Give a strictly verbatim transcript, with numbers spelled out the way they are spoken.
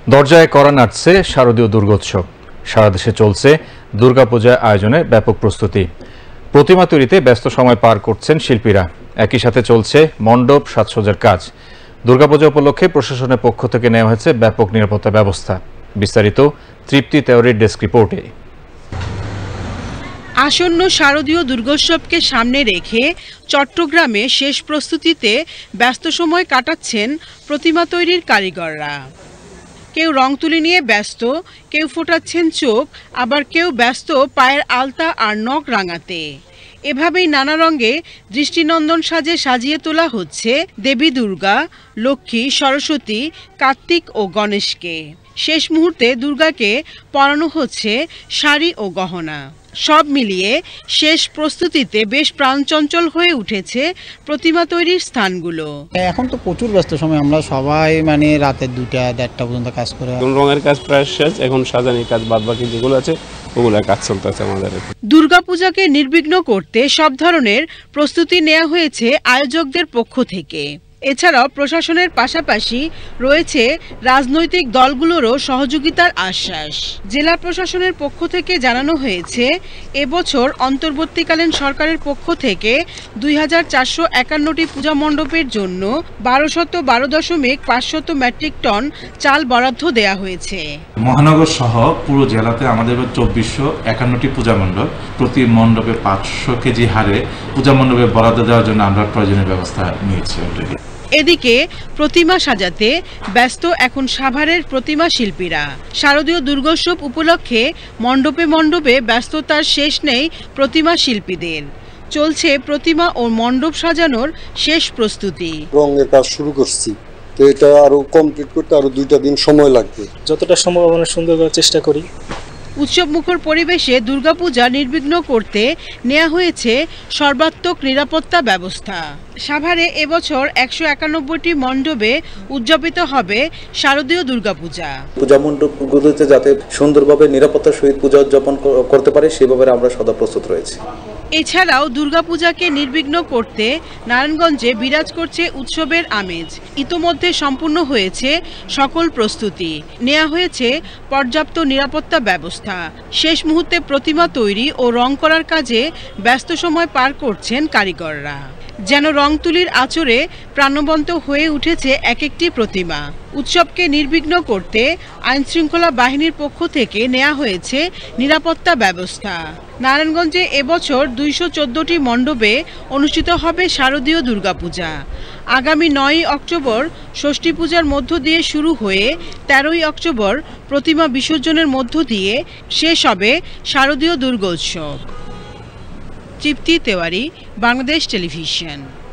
দরজায় কড়া নাড়ছে শারদীয় দুর্গোৎসব। সারা দেশে চলছে দুর্গাপূজা আয়োজনে ব্যাপক প্রস্তুতি। প্রতিমা তৈরিতে ব্যস্ত সময় পার করছেন শিল্পীরা। একই সাথে চলছে মণ্ডপ সাজসজ্জার কাজ। দুর্গাপূজা উপলক্ষে প্রশাসনের পক্ষ থেকে নেওয়া হয়েছে ব্যাপক নিরাপত্তা ব্যবস্থা। বিস্তারিত তৃপ্তি তেওয়ারির ডেস্ক রিপোর্টে। আসন্ন শারদীয় দুর্গোৎসবকে সামনে রেখে চট্টগ্রামে শেষ প্রস্তুতিতে ব্যস্ত সময় কাটাচ্ছেন প্রতিমা তৈরির কারিগররা। কেউ রং তুলি নিয়ে ব্যস্ত, কেউ ফোটাচ্ছেন চোখ, আবার কেউ ব্যস্ত পায়ের আলতা আর নখ রাঙাতে। এভাবেই নানা রঙে দৃষ্টিনন্দন সাজে সাজিয়ে তোলা হচ্ছে দেবী দুর্গা, লক্ষ্মী, সরস্বতী, কার্তিক ও গণেশকে। শেষ মুহূর্তে দুর্গাকে পরানো হচ্ছে শাড়ি ও গহনা। সব মিলিয়ে শেষ প্রস্তুতিতে বেশ প্রাণচঞ্চল হয়ে উঠেছে প্রতিমা তৈরির স্থানগুলো। এখন তো প্রচুর ব্যস্ত সময়, আমরা সবাই মানে রাতের দুইটা দেড়টা পর্যন্ত কাজ করে। রঙের কাজ প্রায় শেষ, এখন সাজানির কাজ বাদ বাকি যেগুলো আছে ওগুলো কাজ চলতেছে আমাদের। দুর্গাপূজাকে নির্বিঘ্ন করতে সব ধরনের প্রস্তুতি নেওয়া হয়েছে আয়োজকদের পক্ষ থেকে। এছাড়াও প্রশাসনের পাশাপাশি রয়েছে রাজনৈতিক দলগুলোরও সহযোগিতার আশ্বাস। জেলা প্রশাসনের পক্ষ থেকে জানানো হয়েছে, এবছর অন্তর্বর্তীকালীন সরকারের পক্ষ থেকে দুই হাজার চারশো একান্নটি পূজা মণ্ডপের জন্য বারোশত বারো দশমিক পাঁচশত মেট্রিক টন চাল বরাদ্দ দেওয়া হয়েছে। মহানগর সহ পুরো জেলাতে আমাদের চব্বিশশো একান্নটি পূজা মণ্ডপ, প্রতি মণ্ডপে পাঁচশো কেজি হারে পূজা মণ্ডপে বরাদ্দ দেওয়ার জন্য আমরা প্রয়োজনীয় ব্যবস্থা নিয়েছি অলরেডি। এদিকে প্রতিমা সাজাতে ব্যস্ত এখন সাভারের প্রতিমা শিল্পীরা। শারদীয় দুর্গোৎসব উপলক্ষে মণ্ডপে মণ্ডপে ব্যস্ততার শেষ নেই প্রতিমা শিল্পীদের। চলছে প্রতিমা ও মণ্ডপ সাজানোর শেষ প্রস্তুতি। রঙের কাজ শুরু করছি, তো এটা আরো কমপ্লিট করতে আরো দুইটা দিন সময় লাগবে। যতটা সম্ভব আমরা সুন্দর করার চেষ্টা করি। উৎসব মুখর পরিবেশে দুর্গাপূজা নির্বিঘ্ন করতে নেওয়া হয়েছে সর্বাত্মক নিরাপত্তা ব্যবস্থা। সাভারে এবছর একশো একানব্বইটি মণ্ডপে উদযাপিত হবে শারদীয় দুর্গাপূজা। পূজা মণ্ডপগুলোতে যাতে সুন্দরভাবে নিরাপত্তার সহিত পূজা উদযাপন করতে পারে সেভাবে আমরা সদা প্রস্তুত রয়েছি। এছাড়াও দুর্গাপূজাকে নির্বিঘ্ন করতে নারায়ণগঞ্জে বিরাজ করছে উৎসবের আমেজ। ইতোমধ্যে সম্পূর্ণ হয়েছে সকল প্রস্তুতি, নেওয়া হয়েছে পর্যাপ্ত নিরাপত্তা ব্যবস্থা। শেষ মুহূর্তে প্রতিমা তৈরি ও রং করার কাজে ব্যস্ত সময় পার করছেন কারিগররা। যেন রং তুলির আঁচড়ে প্রাণবন্ত হয়ে উঠেছে এক একটি প্রতিমা। উৎসবকে নির্বিঘ্ন করতে আইনশৃঙ্খলা বাহিনীর পক্ষ থেকে নেওয়া হয়েছে নিরাপত্তা ব্যবস্থা। নারায়ণগঞ্জে এবছর দুইশো চোদ্দটি মণ্ডপে অনুষ্ঠিত হবে শারদীয় দুর্গাপূজা। আগামী নয়ই অক্টোবর ষষ্ঠী পূজার মধ্য দিয়ে শুরু হয়ে তেরোই অক্টোবর প্রতিমা বিসর্জনের মধ্য দিয়ে শেষ হবে শারদীয় দুর্গোৎসব। তৃপ্তি তেওয়ারি, বাংলাদেশ টেলিভিশন।